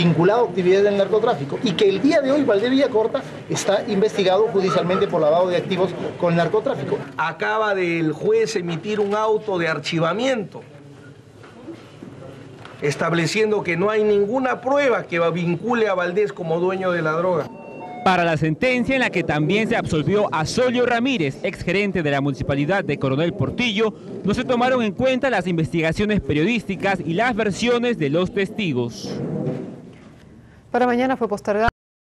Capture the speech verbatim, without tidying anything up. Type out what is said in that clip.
vinculado a actividades del narcotráfico y que el día de hoy Valdés Villacorta está investigado judicialmente por lavado de activos con el narcotráfico. Acaba del juez emitir un auto de archivamiento estableciendo que no hay ninguna prueba que vincule a Valdés como dueño de la droga. Para la sentencia en la que también se absolvió a Solio Ramírez, exgerente de la municipalidad de Coronel Portillo, no se tomaron en cuenta las investigaciones periodísticas y las versiones de los testigos. Para mañana fue postergado.